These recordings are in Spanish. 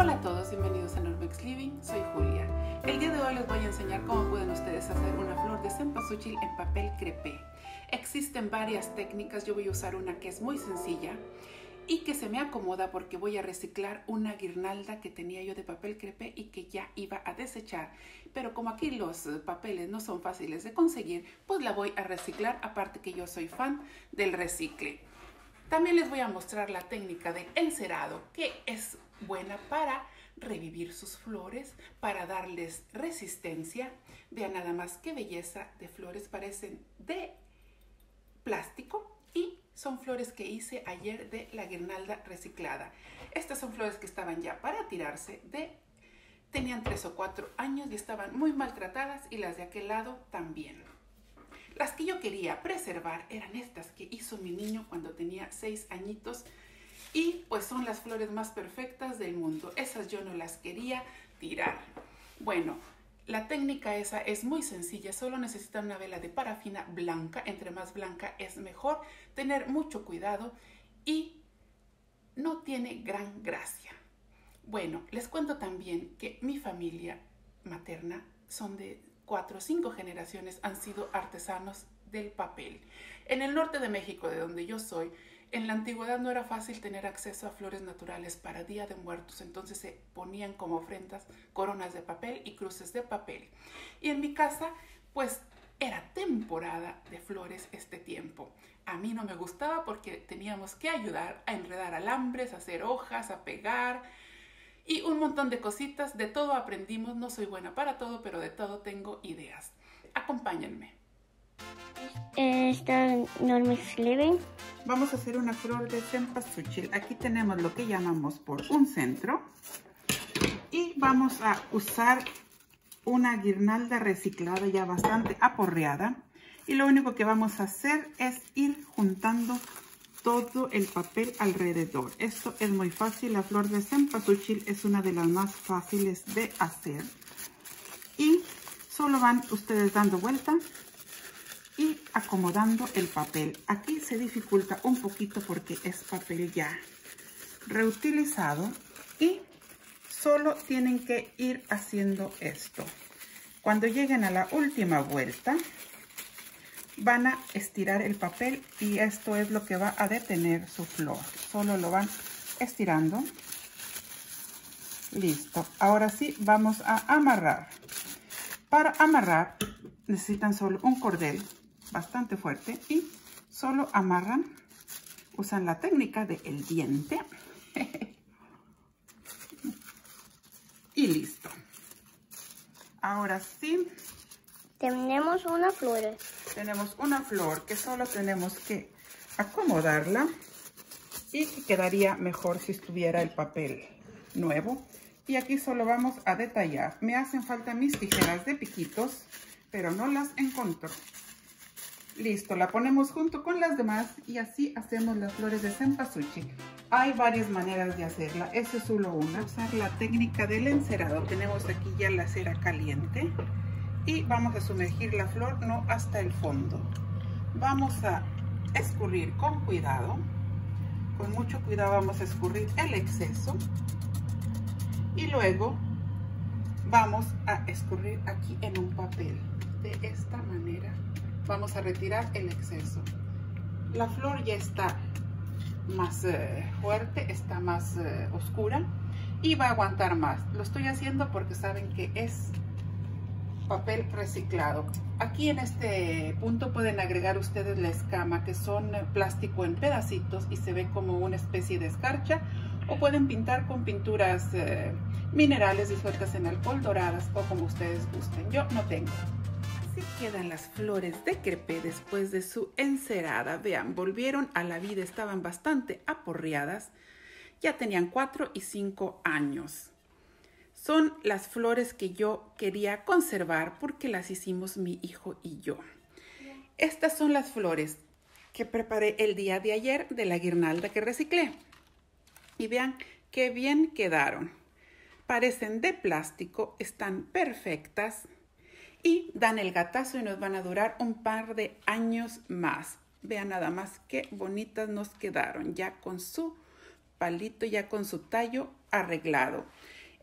Hola a todos, bienvenidos a Normex Living, soy Julia. El día de hoy les voy a enseñar cómo pueden ustedes hacer una flor de cempasúchil en papel crepé. Existen varias técnicas, yo voy a usar una que es muy sencilla y que se me acomoda porque voy a reciclar una guirnalda que tenía yo de papel crepé y que ya iba a desechar. Pero como aquí los papeles no son fáciles de conseguir, pues la voy a reciclar, aparte que yo soy fan del recicle. También les voy a mostrar la técnica de encerado, que es buena para revivir sus flores, para darles resistencia. Vean nada más qué belleza de flores, parecen de plástico y son flores que hice ayer de la guirnalda reciclada. Estas son flores que estaban ya para tirarse, tenían 3 o 4 años y estaban muy maltratadas, y las de aquel lado también. Las que yo quería preservar eran estas que hizo mi niño cuando tenía 6 añitos y pues son las flores más perfectas del mundo. Esas yo no las quería tirar. Bueno, la técnica esa es muy sencilla, solo necesitan una vela de parafina blanca. Entre más blanca es mejor, tener mucho cuidado y no tiene gran gracia. Bueno, les cuento también que mi familia materna son de 4 o 5 generaciones, han sido artesanos del papel. En el norte de México, de donde yo soy, en la antigüedad no era fácil tener acceso a flores naturales para Día de Muertos, entonces se ponían como ofrendas coronas de papel y cruces de papel. Y en mi casa, pues era temporada de flores este tiempo. A mí no me gustaba porque teníamos que ayudar a enredar alambres, a hacer hojas, a pegar y un montón de cositas. De todo aprendimos, no soy buena para todo, pero de todo tengo ideas. Acompáñenme. Está Normex Living. Vamos a hacer una flor de cempasúchil. Aquí tenemos lo que llamamos por un centro. Y vamos a usar una guirnalda reciclada ya bastante aporreada. Y lo único que vamos a hacer es ir juntando todo el papel alrededor. Esto es muy fácil. La flor de cempasúchil es una de las más fáciles de hacer. Y solo van ustedes dando vuelta y acomodando el papel. Aquí se dificulta un poquito porque es papel ya reutilizado y solo tienen que ir haciendo esto. Cuando lleguen a la última vuelta van a estirar el papel y esto es lo que va a detener su flor. Solo lo van estirando. Listo. Ahora sí vamos a amarrar. Para amarrar necesitan solo un cordel bastante fuerte y solo amarran, usan la técnica del diente y listo. Ahora sí Tenemos una flor. tenemos una flor que solo tenemos que acomodarla y quedaría mejor si estuviera el papel nuevo. Y aquí solo vamos a detallar. Me hacen falta mis tijeras de piquitos, pero no las encuentro. Listo, la ponemos junto con las demás y así hacemos las flores de cempasúchil. Hay varias maneras de hacerla, esa es solo una. Usar la técnica del encerado. Tenemos aquí ya la cera caliente y vamos a sumergir la flor no hasta el fondo. Vamos a escurrir con cuidado, con mucho cuidado vamos a escurrir el exceso y luego vamos a escurrir aquí en un papel de esta manera. Vamos a retirar el exceso. La flor ya está más fuerte, está más oscura y va a aguantar más. Lo estoy haciendo porque saben que es papel reciclado. Aquí en este punto pueden agregar ustedes la escama, que son plástico en pedacitos y se ve como una especie de escarcha, o pueden pintar con pinturas minerales disueltas en alcohol, doradas o como ustedes gusten. Yo no tengo. Así quedan las flores de crepé después de su encerada. Vean, volvieron a la vida, estaban bastante aporreadas. Ya tenían 4 y 5 años. Son las flores que yo quería conservar porque las hicimos mi hijo y yo. Estas son las flores que preparé el día de ayer de la guirnalda que reciclé. Y vean qué bien quedaron. Parecen de plástico, están perfectas y dan el gatazo y nos van a durar un par de años más. Vean nada más qué bonitas nos quedaron, ya con su palito, ya con su tallo arreglado.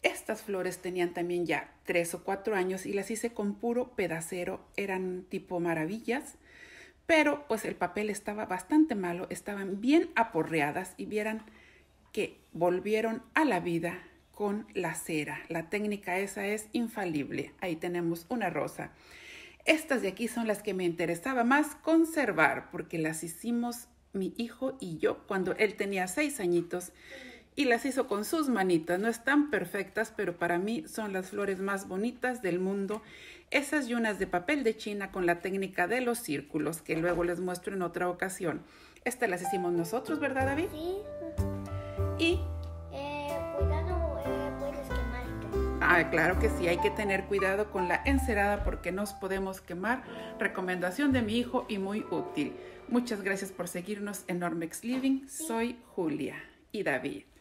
Estas flores tenían también ya 3 o 4 años y las hice con puro pedacero, eran tipo maravillas, pero pues el papel estaba bastante malo, estaban bien aporreadas y vieran que volvieron a la vida con la cera. La técnica esa es infalible. Ahí tenemos una rosa. Estas de aquí son las que me interesaba más conservar porque las hicimos mi hijo y yo cuando él tenía 6 añitos y las hizo con sus manitas. No están perfectas, pero para mí son las flores más bonitas del mundo. Esas y unas de papel de China con la técnica de los círculos que luego les muestro en otra ocasión. Estas las hicimos nosotros, ¿verdad, David? Sí. Y Cuidado, puedes quemarte. claro que sí, hay que tener cuidado con la encerada porque nos podemos quemar. Recomendación de mi hijo y muy útil. Muchas gracias por seguirnos en Normex Living. Soy Julia y David.